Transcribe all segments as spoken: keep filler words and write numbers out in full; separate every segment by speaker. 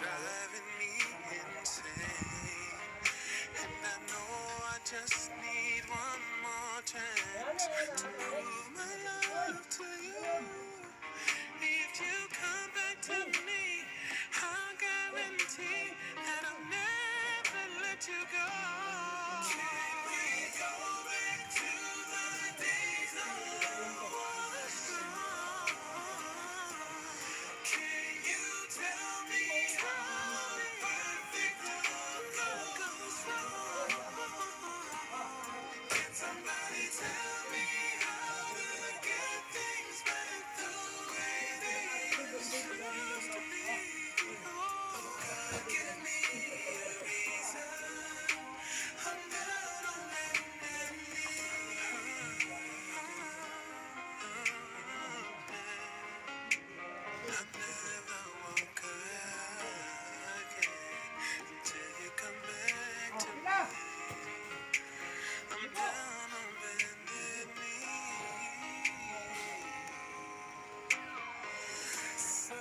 Speaker 1: driving me insane. And I know I just need one more chance to prove my love to you. If you come back to me, I'll guarantee that I'll never let you go. Can we go back to the days of was gone? Can you tell me how perfect love goes wrong? Can somebody tell me how to get things back the way they used to be? Oh, God, give me a reason. I'm down on bended knee. I'll never walk again until you come back to me. I'm down on bended knee. So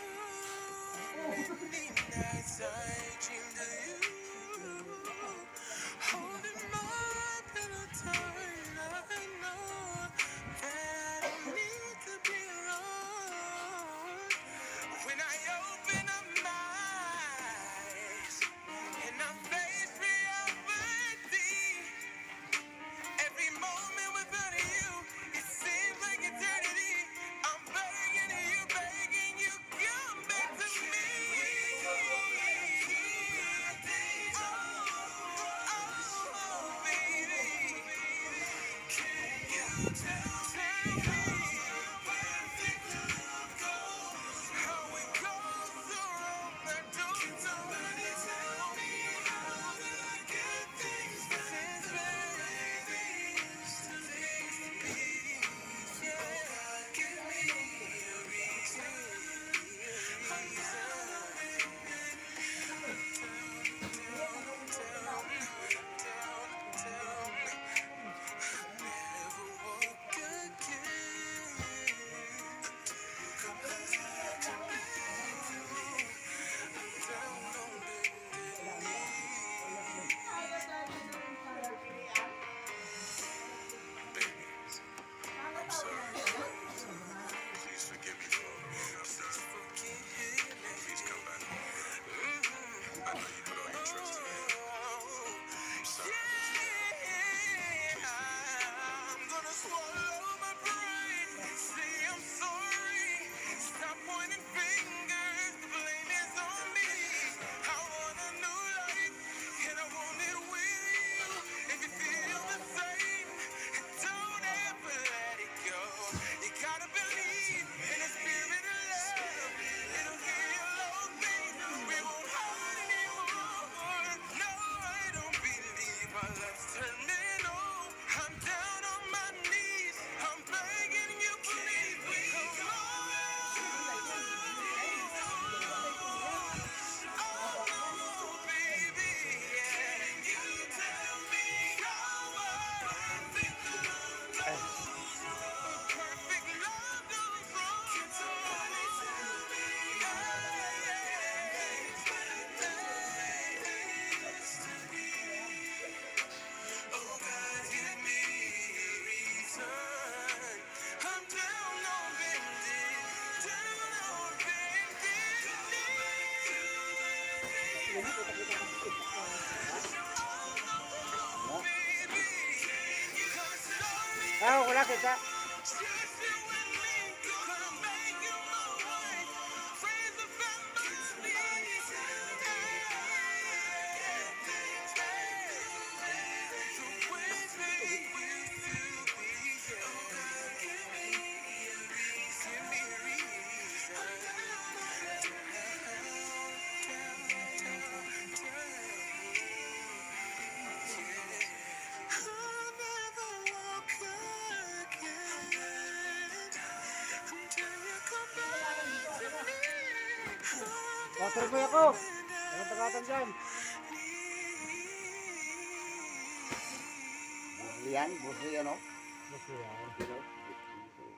Speaker 1: many nights I dreamed of you, holding my pillow tight. I know that I need to be alone. When I open up my eyes and I face reality, every moment without you, it seems like eternity. I'm begging you, begging you, come back to me. Oh, oh, baby. Can you tell me how perfect love goes? How it goes so wrong, I don't Can somebody tell me how to get things back the way they used to be? Yeah, give me a reason. I'm down on bended I'm sorry. Please forgive me for all the wrong I've done. Please come back home. I know you put all your trust in me. I'm sorry. Please forgive me. I'm gonna swallow my pride. Say I'm sorry. Stop pointing fingers. The blame is on me. I want a new life, and I want it with you. If you feel the same, don't ever let it go. You gotta believe in the spirit of love. It'll heal all things. We won't hide anymore. No, I don't believe our love's turning old. I'm down on my knees. I'm begging you, please. Come on, baby. Can you tell me how perfect love goes? Perfect love goes wrong. Can somebody tell me how it used to be? Oh, God, give me a reason. I'm down on bended, down on bended knee. Oh, baby, come sorry.
Speaker 2: Ah, wala kita.
Speaker 1: Just you and me, gonna make you my wife. Friends and family. The ways we used to be. Oh, God, give me a reason. Give me a reason. I'll never walk again until you come back to me.
Speaker 2: Water boy ako. Ano tagatan dyan?
Speaker 3: Busi yan, busi yan, oh.
Speaker 2: Gusto yan.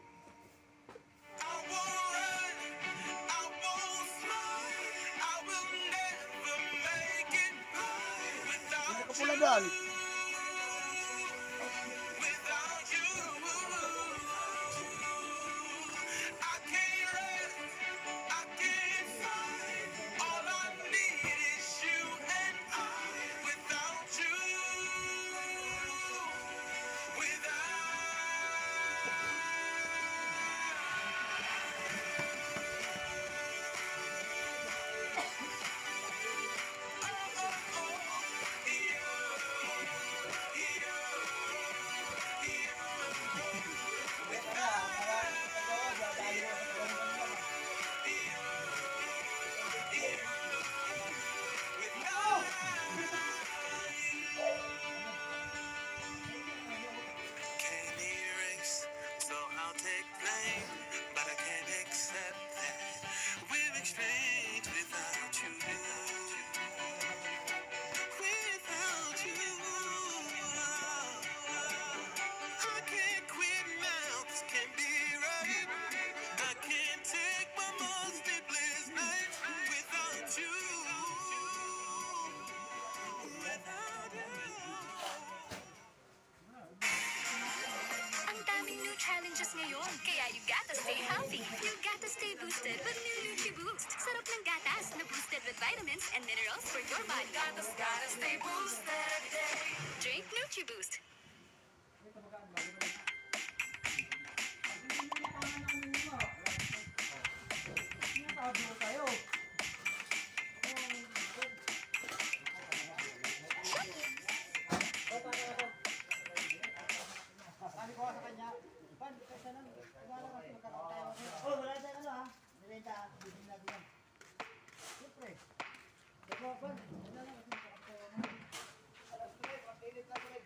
Speaker 1: I won't run, I won't fly, I will
Speaker 3: pula doon.
Speaker 1: Without you, I can't rest, I can't fight. All I need is you and I. Without you, can't erase, so I'll take blame, but I can't accept that we've exchanged without you. Without you, I can't quit now, this can't be right. I can't take my most sleepless nights without you. Without you.
Speaker 4: Ang daming new challenges ngayon, kaya you gotta stay healthy. You gotta stay boosted with new NutriBoost. Sarap ng gatas na boosted with vitamins and minerals for your body. Gotta, gotta stay boosted. Drink NutriBoost.
Speaker 2: Nakakabuo tayo. Sabi ko sa kanya, Pan, kaysa lang, wala kasi magkakatayo. Oh, wala tayo ano ha? Nilenta, bibig natin yan. Siyempre. Ito, Pan, wala lang kasi magkakatayo. Alas ko rin, mag-init na ko rin.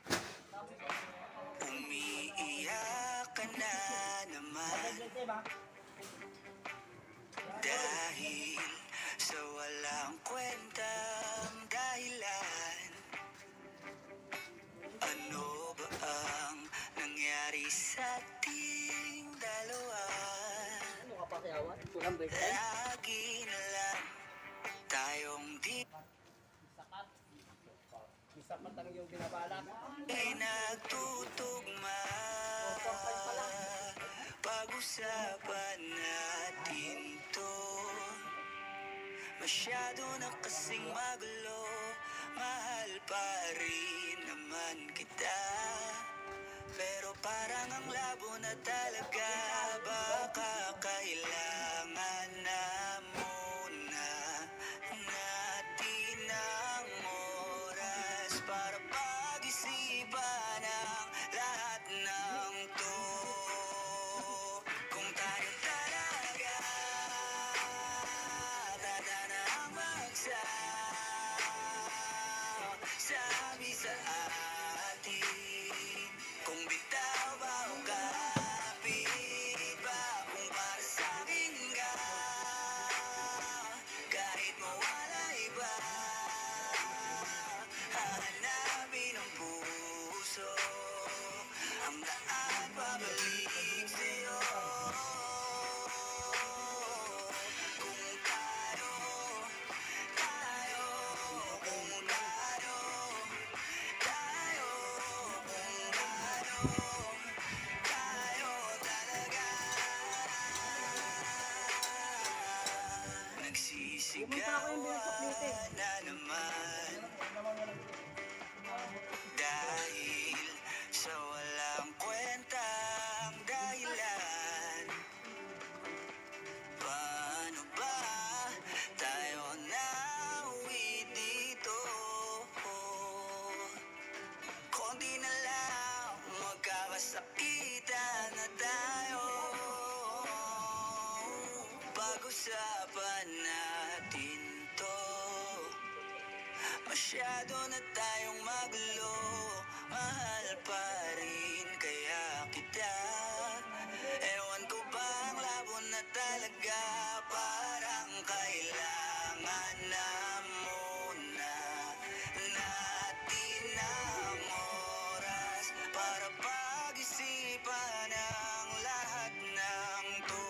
Speaker 1: Umiiyak ka na naman dahil sa walang kwentang dahilan. Ano ba ang nangyari sa ating dalawa?
Speaker 3: Ano ka pa kaya? Tulang break time?
Speaker 1: Lagi na lang tayong di
Speaker 3: Isapat ang iyong binabalak.
Speaker 1: nagtutugma. Pag-usapan natin to. Masyado na kasing magulo, mahal pa rin naman kita. Pero parang ang labo na talaga, baka kailangan na muna natin ang oras para pag-isipan ang lahat ng to. Kung tayo talaga tanda na ang magsasabi sa atin. Kung bitaw ba o kapit ba, kung para sa akin ka, kahit mawala iba, hahanapin ang puso ang daan pabalik sa'yo. Kung tayo, tayo, kung tayo, tayo, kung tayo, tayo talaga. Nagsisigawan na naman dahil sa walang kwentang dahilan. Paano ba tayo nauwi dito? Konti na lang magkakasakitan na tayo. Pag-usapan natin to. Masyado na tayong magulo, mahal pa rin kaya kita. Ewan ko ba ang labo na talaga, parang kailangan na muna natin ang oras para pag-isipan ang lahat ng to.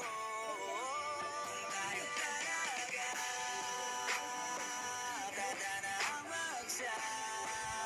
Speaker 1: Kung tayo talaga tanda na ang magsasabi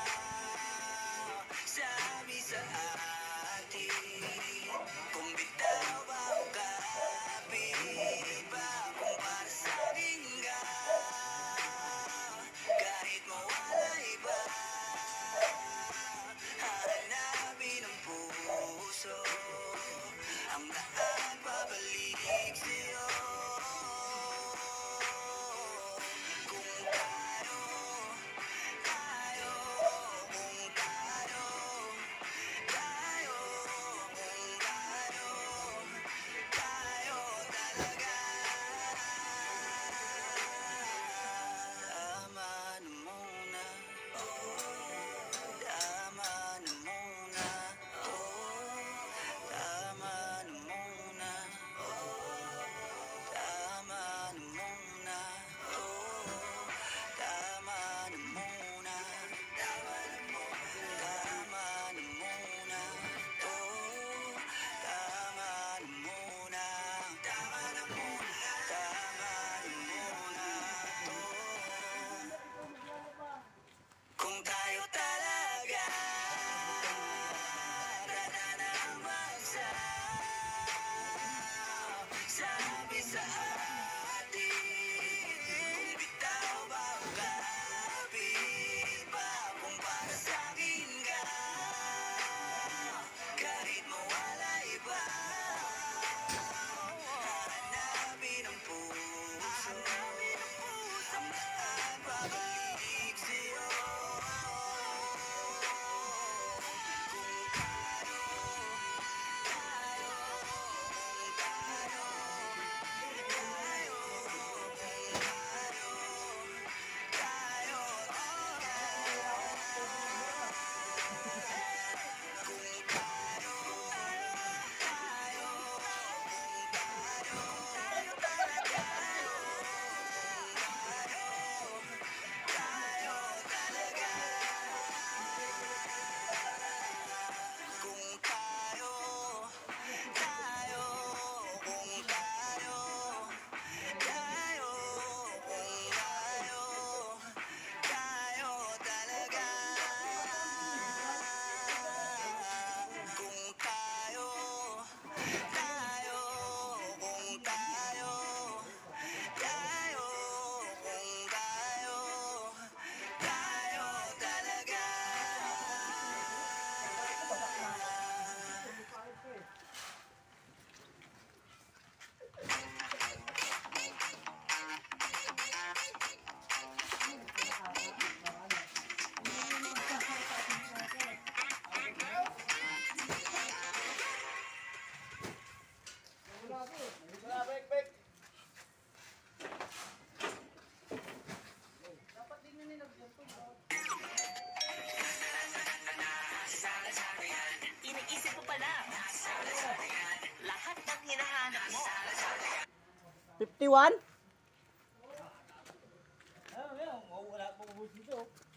Speaker 3: fifty-one?
Speaker 2: Ano, yan, wala pang ubus dito.